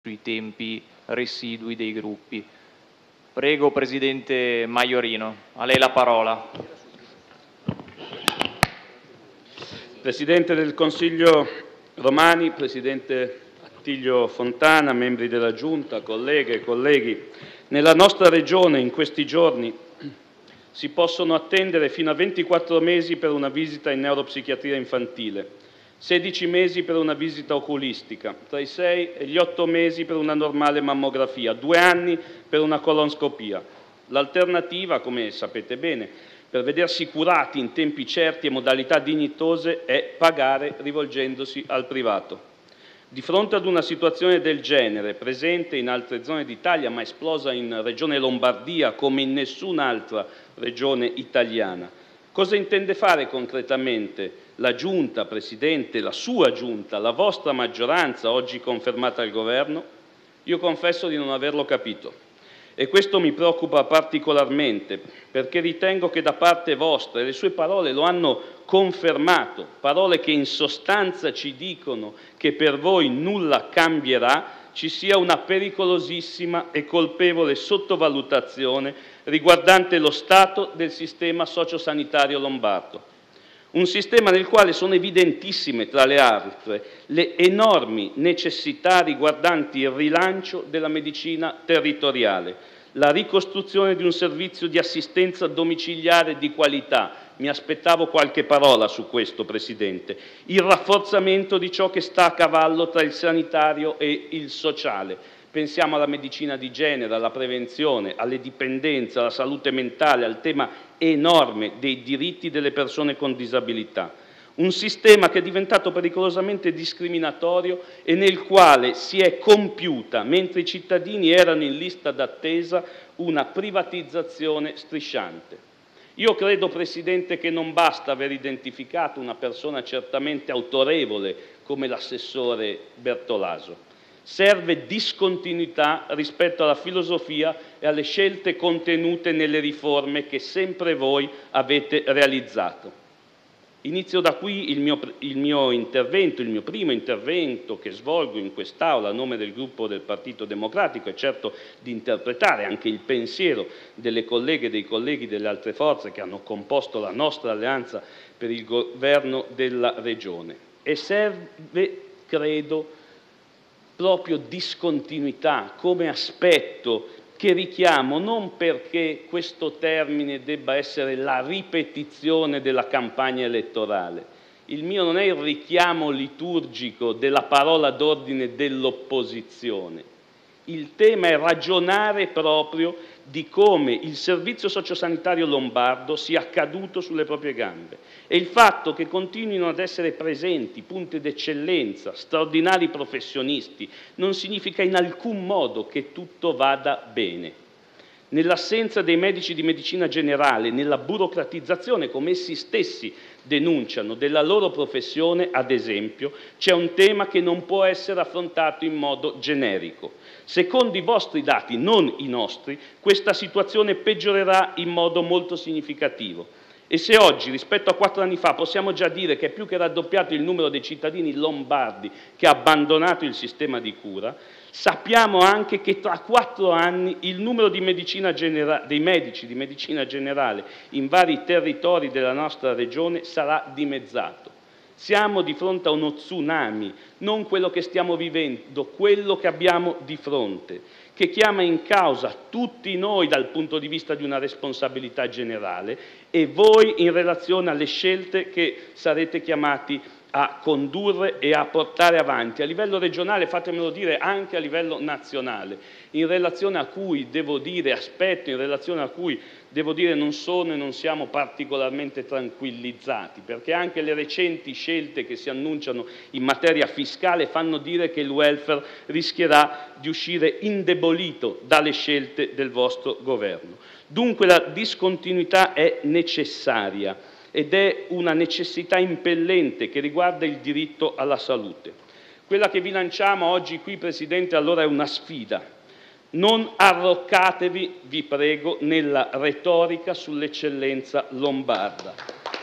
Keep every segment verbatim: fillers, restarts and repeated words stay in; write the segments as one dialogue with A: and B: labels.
A: sui tempi residui dei gruppi. Prego, Presidente Maiorino, a lei la parola.
B: Presidente del Consiglio Romani, Presidente Attilio Fontana, membri della Giunta, colleghe e colleghi, nella nostra Regione in questi giorni si possono attendere fino a ventiquattro mesi per una visita in neuropsichiatria infantile, sedici mesi per una visita oculistica, tra i sei e gli otto mesi per una normale mammografia, due anni per una colonscopia. L'alternativa, come sapete bene, per vedersi curati in tempi certi e modalità dignitose è pagare rivolgendosi al privato. Di fronte ad una situazione del genere, presente in altre zone d'Italia, ma esplosa in Regione Lombardia come in nessun'altra regione italiana, cosa intende fare concretamente la Giunta, Presidente, la sua Giunta, la vostra maggioranza, oggi confermata al Governo? Io confesso di non averlo capito. E questo mi preoccupa particolarmente, perché ritengo che da parte vostra, e le sue parole lo hanno confermato, parole che in sostanza ci dicono che per voi nulla cambierà, ci sia una pericolosissima e colpevole sottovalutazione riguardante lo stato del sistema sociosanitario lombardo. Un sistema nel quale sono evidentissime, tra le altre, le enormi necessità riguardanti il rilancio della medicina territoriale, la ricostruzione di un servizio di assistenza domiciliare di qualità, mi aspettavo qualche parola su questo, Presidente, il rafforzamento di ciò che sta a cavallo tra il sanitario e il sociale. Pensiamo alla medicina di genere, alla prevenzione, alle dipendenze, alla salute mentale, al tema enorme dei diritti delle persone con disabilità. Un sistema che è diventato pericolosamente discriminatorio e nel quale si è compiuta, mentre i cittadini erano in lista d'attesa, una privatizzazione strisciante. Io credo, Presidente, che non basta aver identificato una persona certamente autorevole come l'assessore Bertolaso. Serve discontinuità rispetto alla filosofia e alle scelte contenute nelle riforme che sempre voi avete realizzato. Inizio da qui il mio, il mio intervento, il mio primo intervento che svolgo in quest'Aula a nome del gruppo del Partito Democratico e certo di interpretare anche il pensiero delle colleghe e dei colleghi delle altre forze che hanno composto la nostra alleanza per il governo della Regione. E serve, credo, proprio discontinuità come aspetto che richiamo non perché questo termine debba essere la ripetizione della campagna elettorale. Il mio non è il richiamo liturgico della parola d'ordine dell'opposizione. Il tema è ragionare proprio di come il servizio sociosanitario lombardo sia caduto sulle proprie gambe e il fatto che continuino ad essere presenti punti d'eccellenza, straordinari professionisti, non significa in alcun modo che tutto vada bene. Nell'assenza dei medici di medicina generale, nella burocratizzazione, come essi stessi denunciano, della loro professione, ad esempio, c'è un tema che non può essere affrontato in modo generico. Secondo i vostri dati, non i nostri, questa situazione peggiorerà in modo molto significativo. E se oggi, rispetto a quattro anni fa, possiamo già dire che è più che raddoppiato il numero dei cittadini lombardi che ha abbandonato il sistema di cura, sappiamo anche che tra quattro anni il numero di medicina genera- dei medici di medicina generale in vari territori della nostra regione sarà dimezzato. Siamo di fronte a uno tsunami, non quello che stiamo vivendo, quello che abbiamo di fronte, che chiama in causa tutti noi dal punto di vista di una responsabilità generale e voi in relazione alle scelte che sarete chiamati a condurre e a portare avanti a livello regionale, fatemelo dire anche a livello nazionale, in relazione a cui devo dire, aspetto, in relazione a cui devo dire non sono e non siamo particolarmente tranquillizzati, perché anche le recenti scelte che si annunciano in materia fiscale fanno dire che il welfare rischierà di uscire indebolito dalle scelte del vostro governo. Dunque la discontinuità è necessaria ed è una necessità impellente che riguarda il diritto alla salute. Quella che vi lanciamo oggi qui, Presidente, allora è una sfida. Non arroccatevi, vi prego, nella retorica sull'eccellenza lombarda.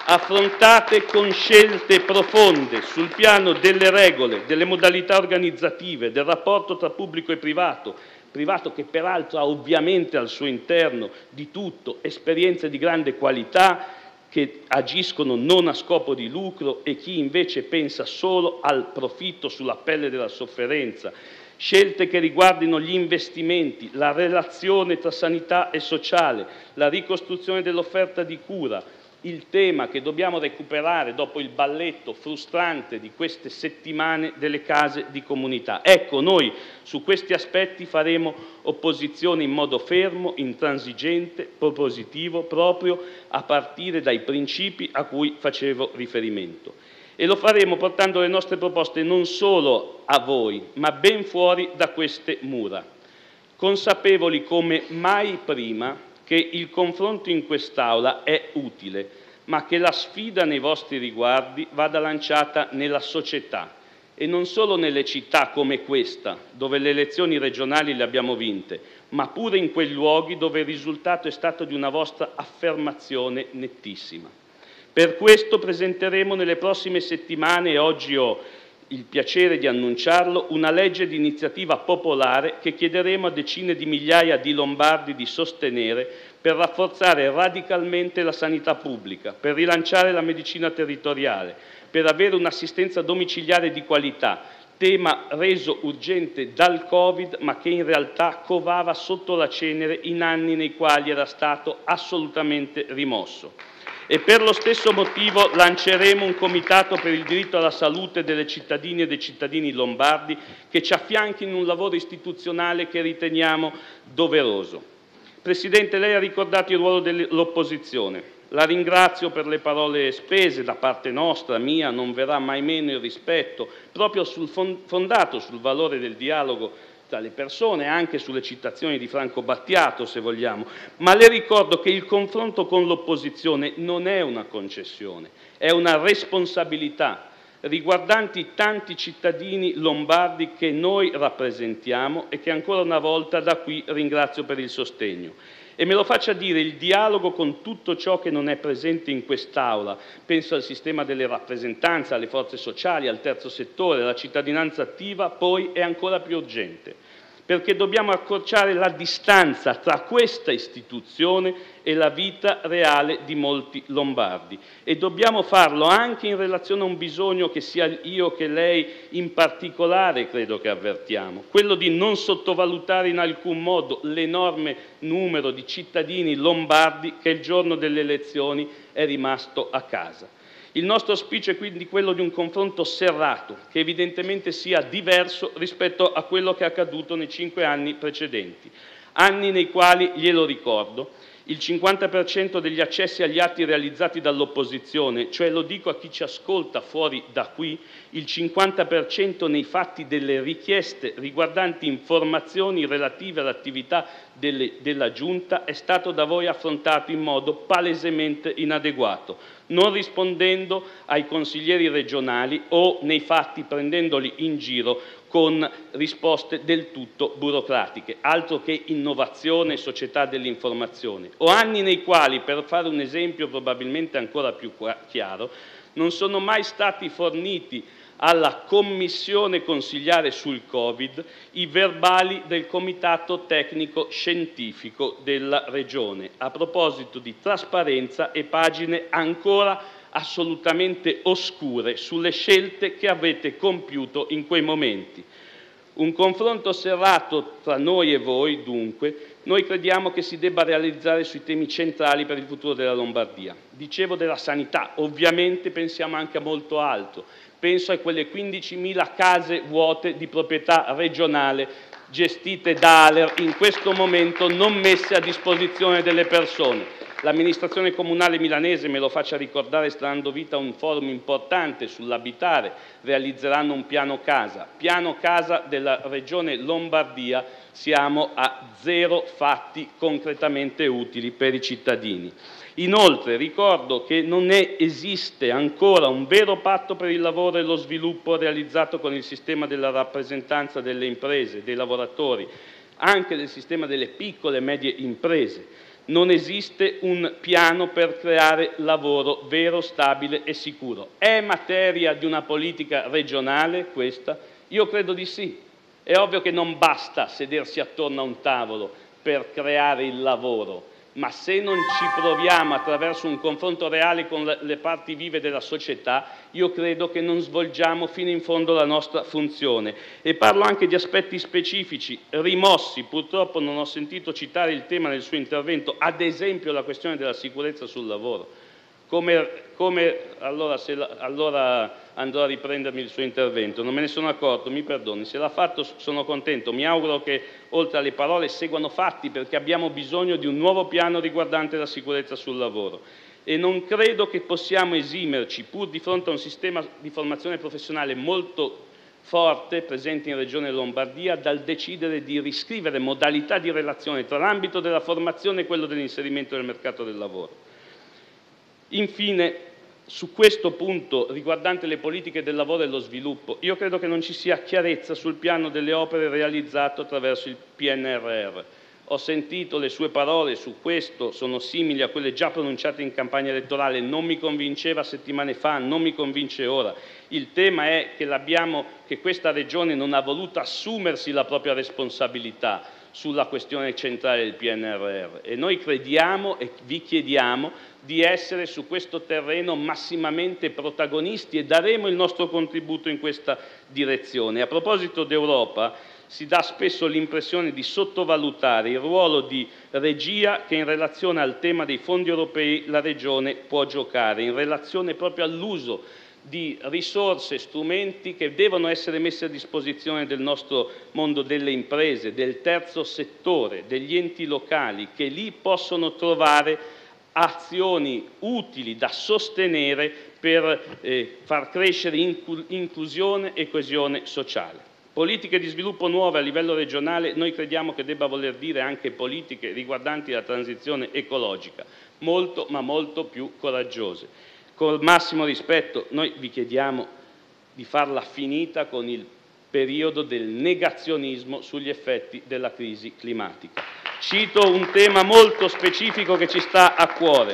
B: affrontate con scelte profonde sul piano delle regole, delle modalità organizzative, del rapporto tra pubblico e privato, privato che peraltro ha ovviamente al suo interno di tutto esperienze di grande qualità che agiscono non a scopo di lucro e chi invece pensa solo al profitto sulla pelle della sofferenza, scelte che riguardino gli investimenti, la relazione tra sanità e sociale, la ricostruzione dell'offerta di cura, il tema che dobbiamo recuperare dopo il balletto frustrante di queste settimane delle case di comunità. Ecco, noi su questi aspetti faremo opposizione in modo fermo, intransigente, propositivo, proprio a partire dai principi a cui facevo riferimento. E lo faremo portando le nostre proposte non solo a voi, ma ben fuori da queste mura, consapevoli come mai prima che il confronto in quest'Aula è utile, ma che la sfida nei vostri riguardi vada lanciata nella società e non solo nelle città come questa, dove le elezioni regionali le abbiamo vinte, ma pure in quei luoghi dove il risultato è stato di una vostra affermazione nettissima. Per questo presenteremo nelle prossime settimane, e oggi ho il piacere di annunciarlo, una legge di iniziativa popolare che chiederemo a decine di migliaia di lombardi di sostenere per rafforzare radicalmente la sanità pubblica, per rilanciare la medicina territoriale, per avere un'assistenza domiciliare di qualità, tema reso urgente dal Covid, ma che in realtà covava sotto la cenere in anni nei quali era stato assolutamente rimosso. E per lo stesso motivo lanceremo un comitato per il diritto alla salute delle cittadine e dei cittadini lombardi che ci affianchi in un lavoro istituzionale che riteniamo doveroso. Presidente, lei ha ricordato il ruolo dell'opposizione. La ringrazio per le parole spese da parte nostra, mia, non verrà mai meno il rispetto, proprio sul fondato sul valore del dialogo tra le persone, anche sulle citazioni di Franco Battiato, se vogliamo, ma le ricordo che il confronto con l'opposizione non è una concessione, è una responsabilità riguardanti tanti cittadini lombardi che noi rappresentiamo e che ancora una volta da qui ringrazio per il sostegno. E me lo faccia dire, il dialogo con tutto ciò che non è presente in quest'Aula, penso al sistema delle rappresentanze, alle forze sociali, al terzo settore, alla cittadinanza attiva, poi è ancora più urgente, perché dobbiamo accorciare la distanza tra questa istituzione e la vita reale di molti lombardi e dobbiamo farlo anche in relazione a un bisogno che sia io che lei in particolare credo che avvertiamo, quello di non sottovalutare in alcun modo l'enorme numero di cittadini lombardi che il giorno delle elezioni è rimasto a casa. Il nostro auspicio è quindi quello di un confronto serrato, che evidentemente sia diverso rispetto a quello che è accaduto nei cinque anni precedenti, anni nei quali, glielo ricordo, il cinquanta per cento degli accessi agli atti realizzati dall'opposizione, cioè lo dico a chi ci ascolta fuori da qui, il cinquanta per cento nei fatti delle richieste riguardanti informazioni relative all'attività delle, della Giunta è stato da voi affrontato in modo palesemente inadeguato, non rispondendo ai consiglieri regionali o nei fatti prendendoli in giro con risposte del tutto burocratiche, altro che innovazione e società dell'informazione, o anni nei quali, per fare un esempio probabilmente ancora più chiaro, non sono mai stati forniti alla commissione consigliare sul Covid i verbali del Comitato Tecnico Scientifico della Regione, a proposito di trasparenza e pagine ancora assolutamente oscure sulle scelte che avete compiuto in quei momenti. Un confronto serrato tra noi e voi, dunque, noi crediamo che si debba realizzare sui temi centrali per il futuro della Lombardia. Dicevo della sanità, ovviamente pensiamo anche a molto altro. Penso a quelle quindicimila case vuote di proprietà regionale gestite da ALER, in questo momento non messe a disposizione delle persone. L'amministrazione comunale milanese, me lo faccia ricordare, sta dando vita a un forum importante sull'abitare, realizzeranno un piano casa. Piano casa della Regione Lombardia, siamo a zero fatti concretamente utili per i cittadini. Inoltre ricordo che non è, esiste ancora un vero patto per il lavoro e lo sviluppo realizzato con il sistema della rappresentanza delle imprese, dei lavoratori, anche del sistema delle piccole e medie imprese. Non esiste un piano per creare lavoro vero, stabile e sicuro. È materia di una politica regionale questa? Io credo di sì. È ovvio che non basta sedersi attorno a un tavolo per creare il lavoro, ma se non ci proviamo attraverso un confronto reale con le parti vive della società, io credo che non svolgiamo fino in fondo la nostra funzione. E parlo anche di aspetti specifici, rimossi. Purtroppo non ho sentito citare il tema nel suo intervento, ad esempio la questione della sicurezza sul lavoro. Come, come allora, se la, allora andrò a riprendermi il suo intervento, non me ne sono accorto, mi perdoni, se l'ha fatto sono contento, mi auguro che oltre alle parole seguano fatti, perché abbiamo bisogno di un nuovo piano riguardante la sicurezza sul lavoro e non credo che possiamo esimerci, pur di fronte a un sistema di formazione professionale molto forte presente in Regione Lombardia, dal decidere di riscrivere modalità di relazione tra l'ambito della formazione e quello dell'inserimento nel mercato del lavoro. Infine, su questo punto riguardante le politiche del lavoro e lo sviluppo, io credo che non ci sia chiarezza sul piano delle opere realizzato attraverso il P N R R. Ho sentito le sue parole su questo, sono simili a quelle già pronunciate in campagna elettorale, non mi convinceva settimane fa, non mi convince ora. Il tema è che, l'abbiamo, che questa Regione non ha voluto assumersi la propria responsabilità sulla questione centrale del P N R R e noi crediamo e vi chiediamo di essere su questo terreno massimamente protagonisti e daremo il nostro contributo in questa direzione. A proposito d'Europa, si dà spesso l'impressione di sottovalutare il ruolo di regia che in relazione al tema dei fondi europei la Regione può giocare, in relazione proprio all'uso di risorse, strumenti che devono essere messi a disposizione del nostro mondo delle imprese, del terzo settore, degli enti locali, che lì possono trovare azioni utili da sostenere per eh, far crescere inclu- inclusione e coesione sociale. Politiche di sviluppo nuove a livello regionale noi crediamo che debba voler dire anche politiche riguardanti la transizione ecologica, molto ma molto più coraggiose. Col massimo rispetto noi vi chiediamo di farla finita con il periodo del negazionismo sugli effetti della crisi climatica. Cito un tema molto specifico che ci sta a cuore.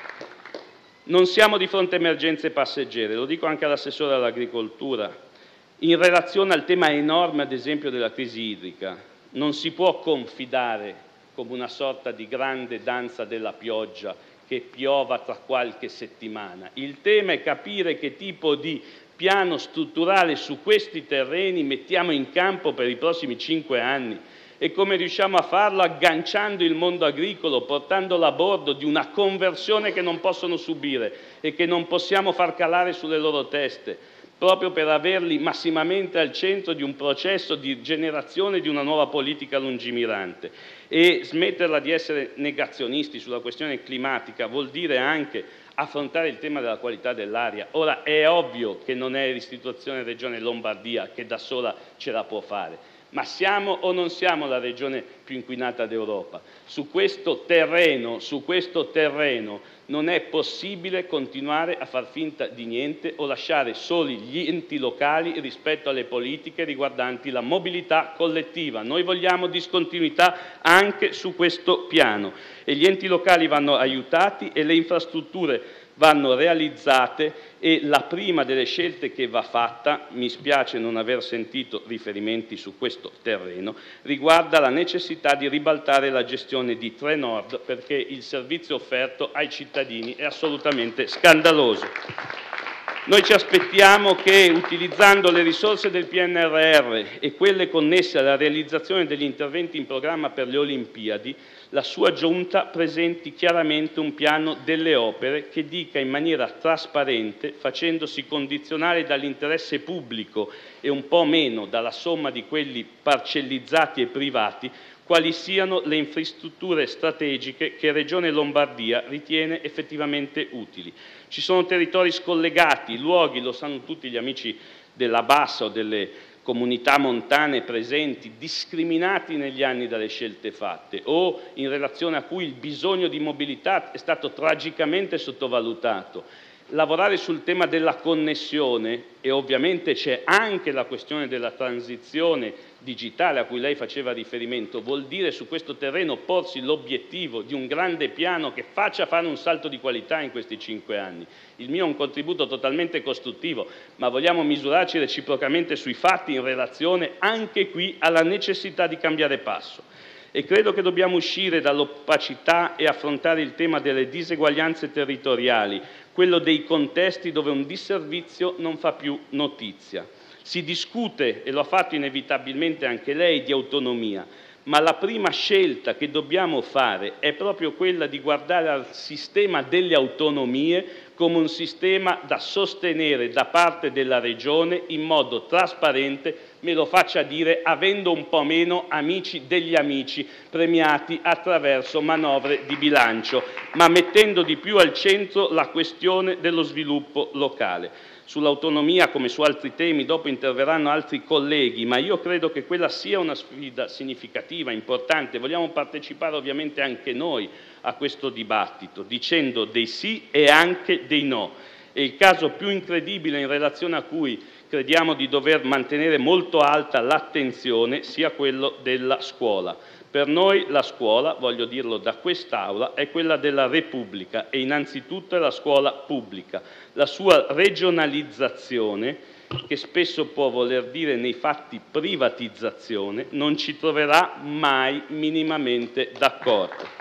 B: Non siamo di fronte a emergenze passeggere, lo dico anche all'assessore all'agricoltura. In relazione al tema enorme, ad esempio, della crisi idrica, non si può confidare come una sorta di grande danza della pioggia che piova tra qualche settimana. Il tema è capire che tipo di piano strutturale su questi terreni mettiamo in campo per i prossimi cinque anni e come riusciamo a farlo agganciando il mondo agricolo, portandolo a bordo di una conversione che non possono subire e che non possiamo far calare sulle loro teste, proprio per averli massimamente al centro di un processo di generazione di una nuova politica lungimirante. E smetterla di essere negazionisti sulla questione climatica vuol dire anche affrontare il tema della qualità dell'aria. Ora è ovvio che non è l'istituzione Regione Lombardia che da sola ce la può fare, ma siamo o non siamo la regione più inquinata d'Europa? Su questo terreno, su questo terreno non è possibile continuare a far finta di niente o lasciare soli gli enti locali rispetto alle politiche riguardanti la mobilità collettiva. Noi vogliamo discontinuità anche su questo piano e gli enti locali vanno aiutati e le infrastrutture vanno realizzate e la prima delle scelte che va fatta, mi spiace non aver sentito riferimenti su questo terreno, riguarda la necessità di ribaltare la gestione di Trenord perché il servizio offerto ai cittadini è assolutamente scandaloso. Noi ci aspettiamo che, utilizzando le risorse del P N R R e quelle connesse alla realizzazione degli interventi in programma per le Olimpiadi, la sua Giunta presenti chiaramente un piano delle opere che dica in maniera trasparente, facendosi condizionare dall'interesse pubblico e un po' meno dalla somma di quelli parcellizzati e privati, quali siano le infrastrutture strategiche che Regione Lombardia ritiene effettivamente utili. Ci sono territori scollegati, luoghi, lo sanno tutti gli amici della Bassa o delle comunità montane presenti, discriminati negli anni dalle scelte fatte o in relazione a cui il bisogno di mobilità è stato tragicamente sottovalutato. Lavorare sul tema della connessione, e ovviamente c'è anche la questione della transizione digitale a cui lei faceva riferimento vuol dire su questo terreno porsi l'obiettivo di un grande piano che faccia fare un salto di qualità in questi cinque anni. Il mio è un contributo totalmente costruttivo, ma vogliamo misurarci reciprocamente sui fatti in relazione anche qui alla necessità di cambiare passo. E credo che dobbiamo uscire dall'opacità e affrontare il tema delle diseguaglianze territoriali, quello dei contesti dove un disservizio non fa più notizia. Si discute, e lo ha fatto inevitabilmente anche lei, di autonomia, ma la prima scelta che dobbiamo fare è proprio quella di guardare al sistema delle autonomie come un sistema da sostenere da parte della Regione in modo trasparente, me lo faccia dire, avendo un po' meno amici degli amici premiati attraverso manovre di bilancio, ma mettendo di più al centro la questione dello sviluppo locale. Sull'autonomia, come su altri temi, dopo interverranno altri colleghi, ma io credo che quella sia una sfida significativa, importante. Vogliamo partecipare ovviamente anche noi a questo dibattito, dicendo dei sì e anche dei no. E il caso più incredibile in relazione a cui crediamo di dover mantenere molto alta l'attenzione sia quello della scuola. Per noi la scuola, voglio dirlo da quest'Aula, è quella della Repubblica e innanzitutto è la scuola pubblica. La sua regionalizzazione, che spesso può voler dire nei fatti privatizzazione, non ci troverà mai minimamente d'accordo.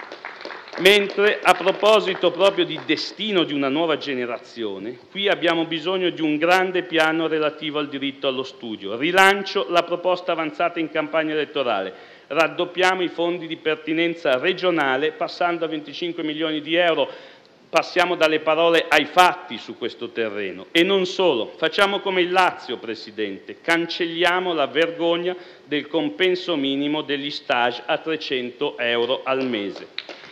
B: Mentre, a proposito proprio di destino di una nuova generazione, qui abbiamo bisogno di un grande piano relativo al diritto allo studio. Rilancio la proposta avanzata in campagna elettorale. Raddoppiamo i fondi di pertinenza regionale passando a venticinque milioni di euro. Passiamo dalle parole ai fatti su questo terreno. E non solo, facciamo come il Lazio, Presidente, cancelliamo la vergogna del compenso minimo degli stage a trecento euro al mese.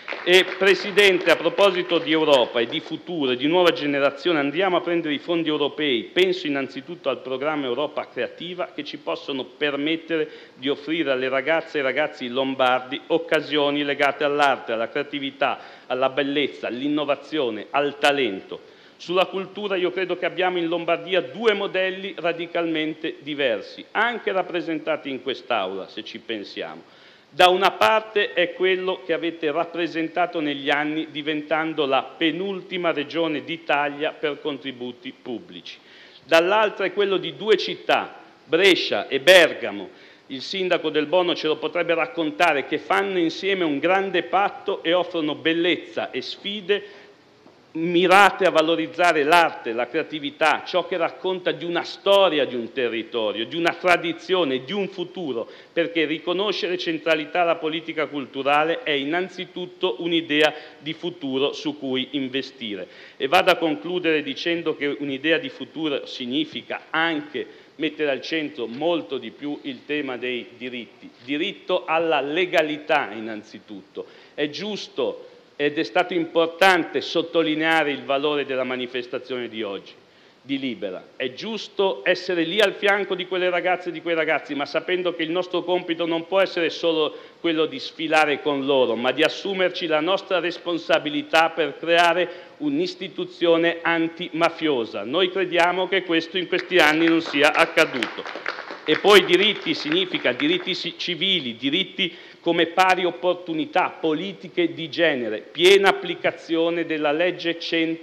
B: E Presidente, a proposito di Europa e di futuro e di nuova generazione, andiamo a prendere i fondi europei. Penso innanzitutto al programma Europa Creativa, che ci possono permettere di offrire alle ragazze e ai ragazzi lombardi occasioni legate all'arte, alla creatività, alla bellezza, all'innovazione, al talento. Sulla cultura io credo che abbiamo in Lombardia due modelli radicalmente diversi, anche rappresentati in quest'Aula, se ci pensiamo. Da una parte è quello che avete rappresentato negli anni diventando la penultima regione d'Italia per contributi pubblici. Dall'altra è quello di due città, Brescia e Bergamo. Il sindaco Del Bono ce lo potrebbe raccontare, che fanno insieme un grande patto e offrono bellezza e sfide mirate a valorizzare l'arte, la creatività, ciò che racconta di una storia di un territorio, di una tradizione, di un futuro, perché riconoscere centralità alla politica culturale è innanzitutto un'idea di futuro su cui investire. E vado a concludere dicendo che un'idea di futuro significa anche mettere al centro molto di più il tema dei diritti. Diritto alla legalità innanzitutto. È giusto ed è stato importante sottolineare il valore della manifestazione di oggi, di Libera. È giusto essere lì al fianco di quelle ragazze e di quei ragazzi, ma sapendo che il nostro compito non può essere solo quello di sfilare con loro, ma di assumerci la nostra responsabilità per creare un'istituzione antimafiosa. Noi crediamo che questo in questi anni non sia accaduto. E poi diritti significa diritti civili, diritti come pari opportunità, politiche di genere, piena applicazione della legge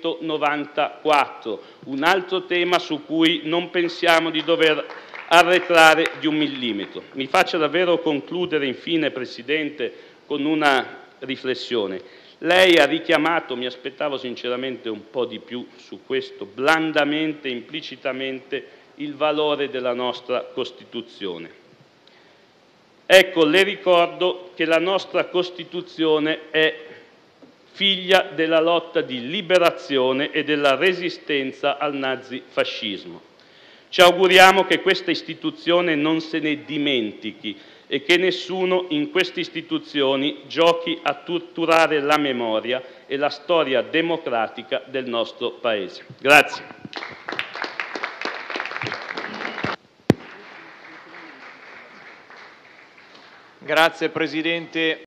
B: centonovantaquattro, un altro tema su cui non pensiamo di dover arretrare di un millimetro. Mi faccia davvero concludere infine, Presidente, con una riflessione. Lei ha richiamato, mi aspettavo sinceramente un po' di più su questo, blandamente, implicitamente, il valore della nostra Costituzione. Ecco, le ricordo che la nostra Costituzione è figlia della lotta di liberazione e della resistenza al nazifascismo. Ci auguriamo che questa istituzione non se ne dimentichi e che nessuno in queste istituzioni giochi a torturare la memoria e la storia democratica del nostro Paese. Grazie.
A: Grazie Presidente.